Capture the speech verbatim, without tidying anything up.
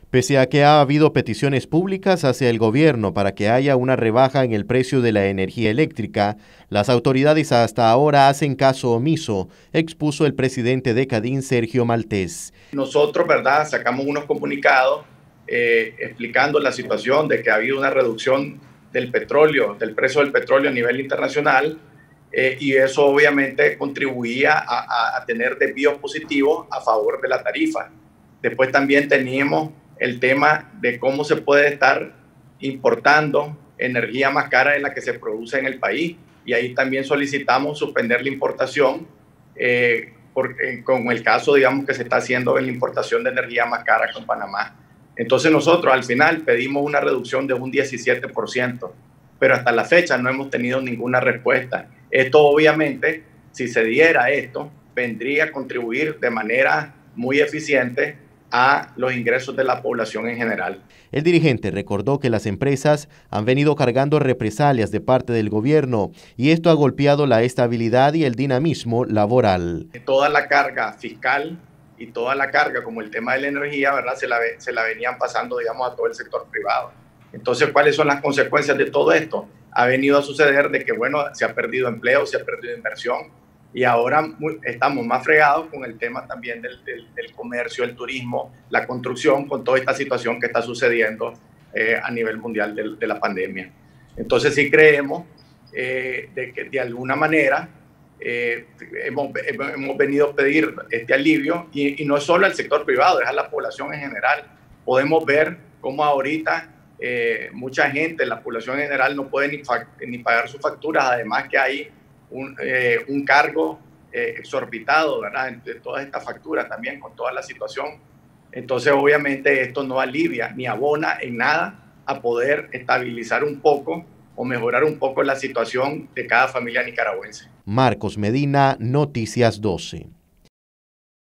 Pese a que ha habido peticiones públicas hacia el gobierno para que haya una rebaja en el precio de la energía eléctrica, las autoridades hasta ahora hacen caso omiso, expuso el presidente de Cadin, Sergio Maltés. Nosotros, ¿verdad?, sacamos unos comunicados eh, explicando la situación de que ha habido una reducción del petróleo, del precio del petróleo a nivel internacional, eh, y eso obviamente contribuía a, a, a tener desvíos positivos a favor de la tarifa. Después también teníamos el tema de cómo se puede estar importando energía más cara de la que se produce en el país, y ahí también solicitamos suspender la importación eh, por, eh, con el caso, digamos, que se está haciendo en la importación de energía más cara con Panamá. Entonces nosotros al final pedimos una reducción de un diecisiete por ciento, pero hasta la fecha no hemos tenido ninguna respuesta. Esto obviamente, si se diera esto, vendría a contribuir de manera muy eficiente a los ingresos de la población en general. El dirigente recordó que las empresas han venido cargando represalias de parte del gobierno y esto ha golpeado la estabilidad y el dinamismo laboral. Toda la carga fiscal y toda la carga, como el tema de la energía, ¿verdad?, se la, se la venían pasando, digamos, a todo el sector privado. Entonces, ¿cuáles son las consecuencias de todo esto? Ha venido a suceder de que, bueno, se ha perdido empleo, se ha perdido inversión, y ahora muy, estamos más fregados con el tema también del, del, del comercio, el turismo, la construcción, con toda esta situación que está sucediendo eh, a nivel mundial de, de la pandemia. Entonces sí creemos eh, de que de alguna manera eh, hemos, hemos venido a pedir este alivio, y, y no solo al sector privado, es a la población en general. Podemos ver cómo ahorita eh, mucha gente, la población en general, no puede ni, ni pagar sus facturas, además que hay Un, eh, un cargo eh, exorbitado, ¿verdad?, de todas estas facturas también, con toda la situación. Entonces, obviamente, esto no alivia ni abona en nada a poder estabilizar un poco o mejorar un poco la situación de cada familia nicaragüense. Marcos Medina, Noticias doce.